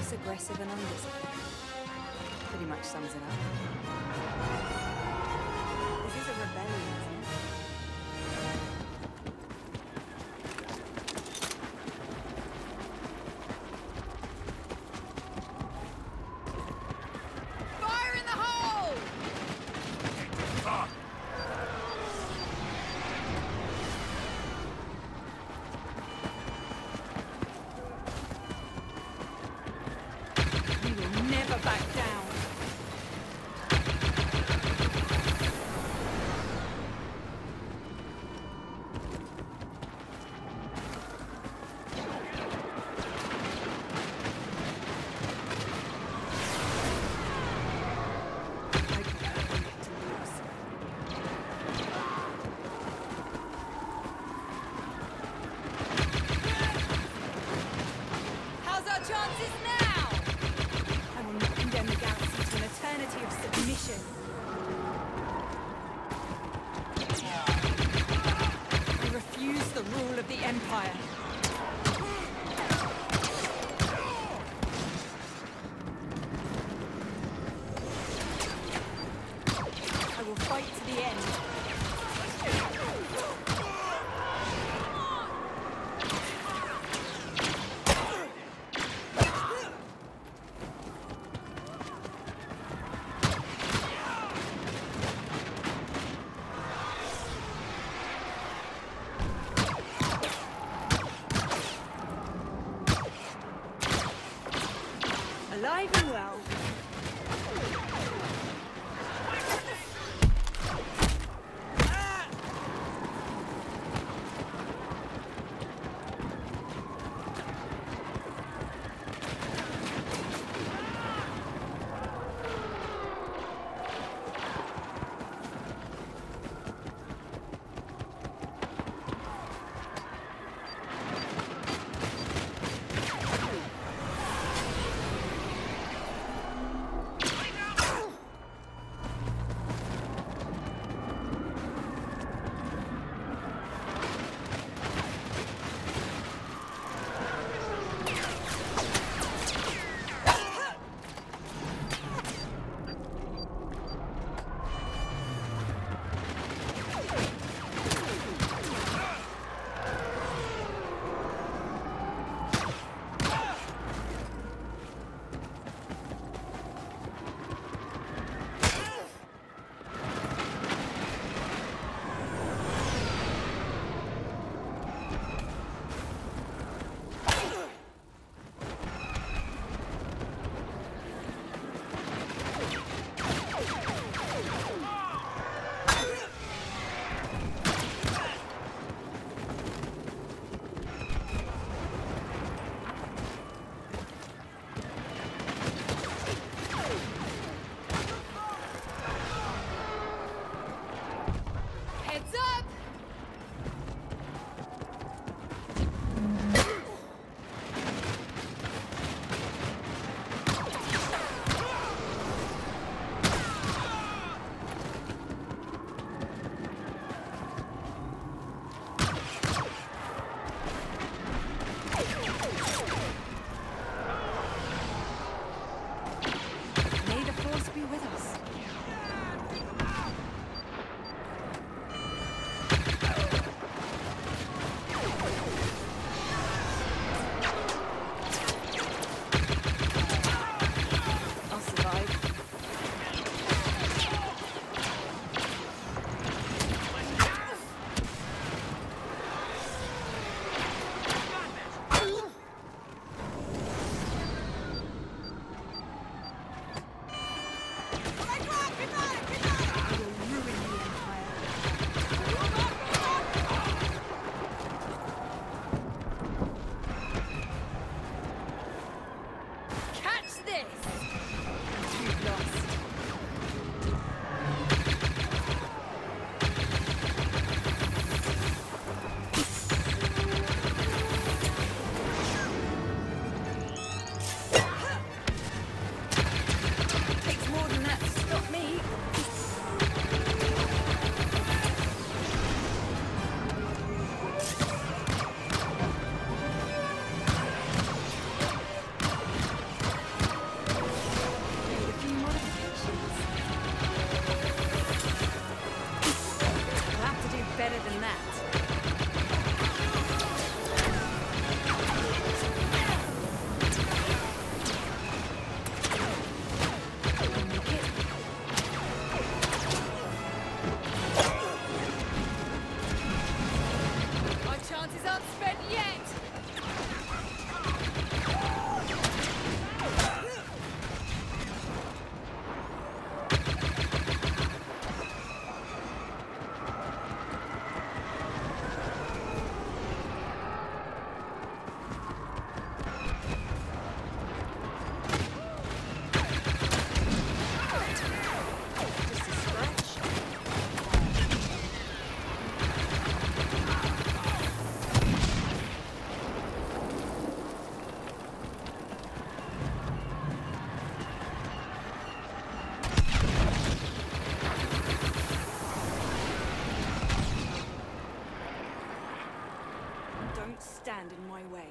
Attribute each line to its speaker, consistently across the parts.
Speaker 1: Ruthless, aggressive, and undisciplined. Pretty much sums it up. This is a rebellion, isn't it?
Speaker 2: Fire in the hole! We will never back down. How's our chances now? I will not condemn the galaxy to an eternity of submission. I refuse the rule of the Empire. I will fight to the end. than that. Our chances aren't spent yet.
Speaker 1: Just a scratch. Don't stand in my way.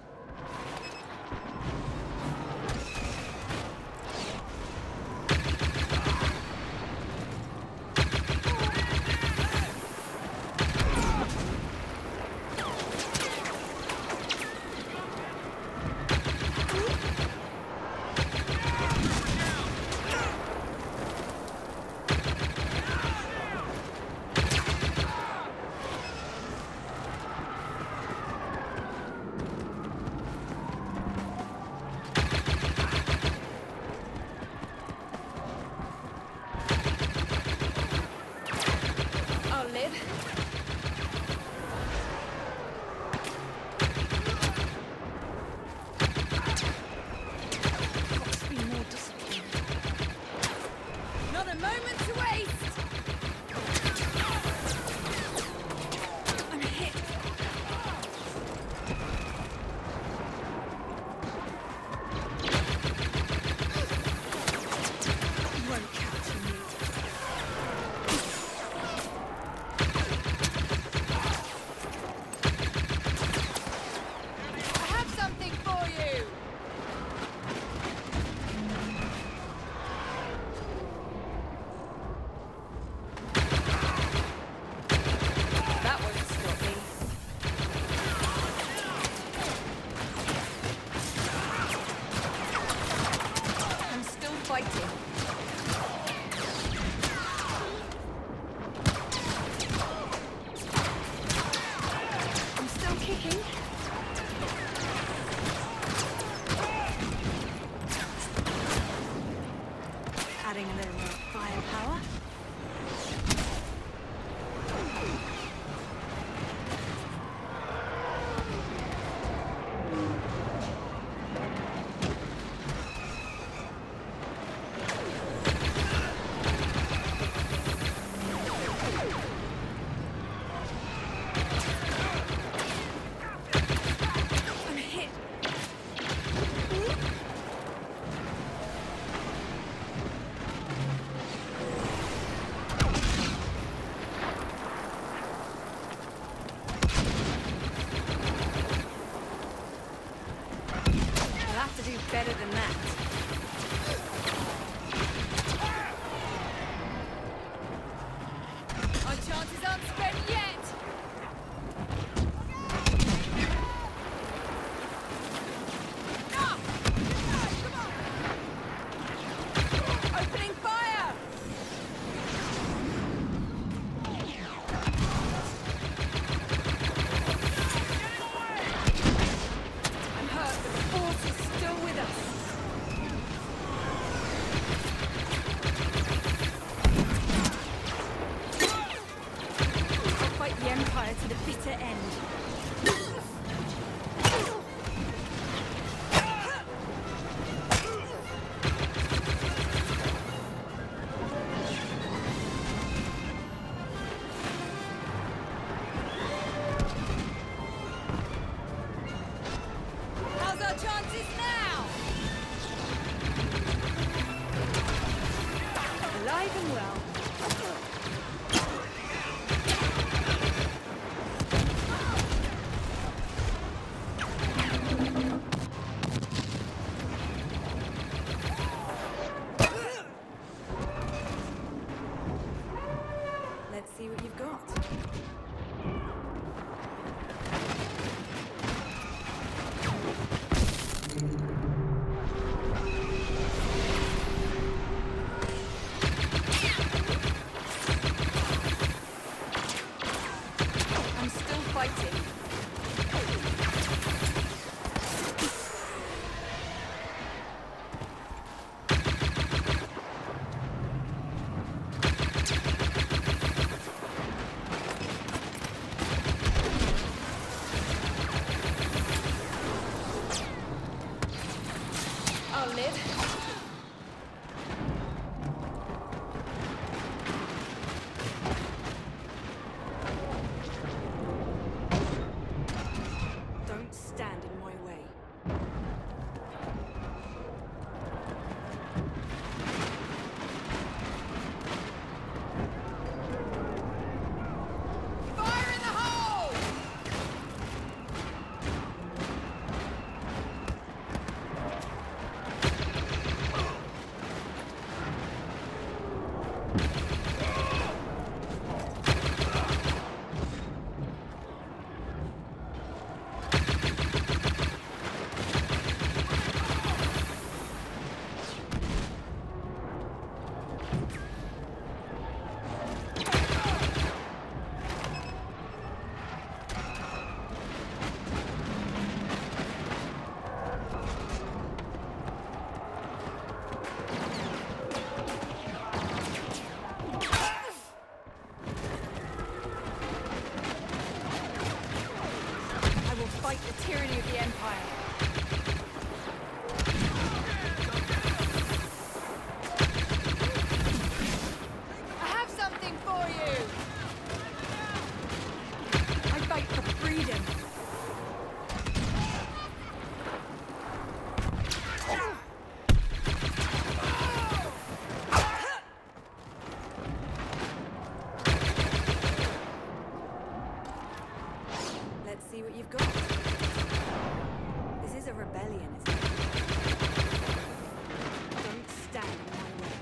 Speaker 2: I'll live.
Speaker 1: Must be more discipline.
Speaker 2: Not a moment to waste.
Speaker 1: I'm hit. You won't capture me.
Speaker 2: I have something for you. That won't stop me.
Speaker 1: I'm still fighting. I'm still kicking. Adding a little more firepower. I'm hit.
Speaker 2: You'll have to do better than that. Our chances aren't spent yet. Ah! Come on! Opening fire! I'm hurt, but the force is still with us. I'll fight the Empire to the bitter end. How's our chances now? Alive and well.
Speaker 1: I'm still fighting.
Speaker 2: I'll live.
Speaker 1: Don't stand in my way.
Speaker 2: Fire in the hole!
Speaker 1: I will fight the tyranny of the Empire.
Speaker 2: I have something for you!
Speaker 1: I fight for freedom. Let's see what you've got. This is a rebellion, isn't it? Don't stand in my way.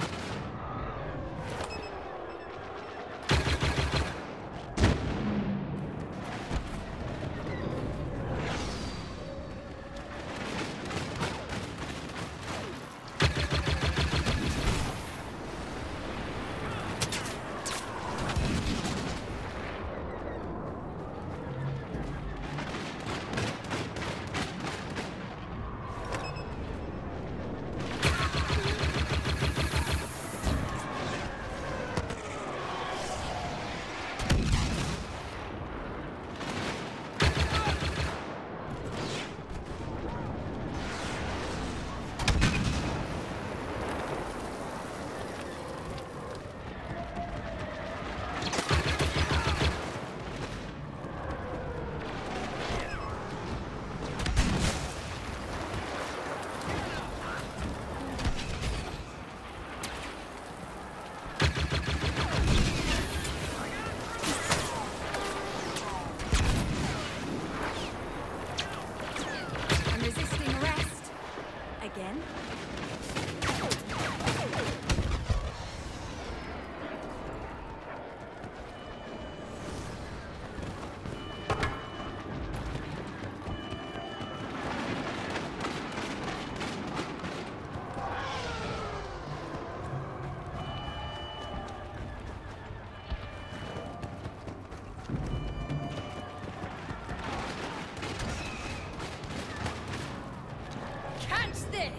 Speaker 1: I'm resisting arrest. Again?
Speaker 2: Catch this!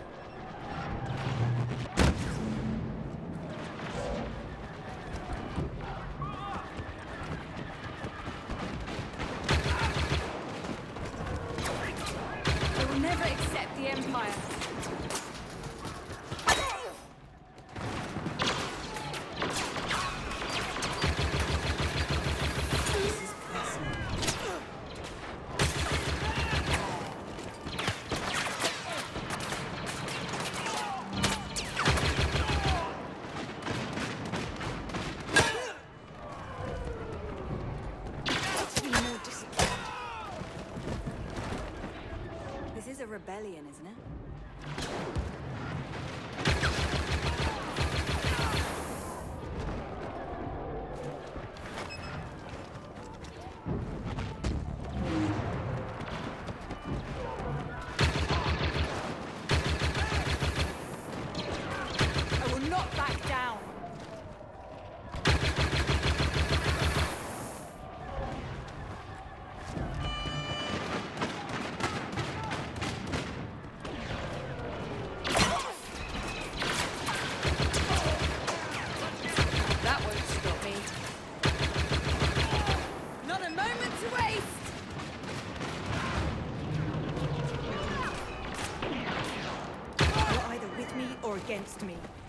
Speaker 1: I will never accept the Empire. This is personal. Be more disciplined. This is a rebellion, isn't it? I will not back down.
Speaker 2: to waste!
Speaker 1: You're either with me or against me.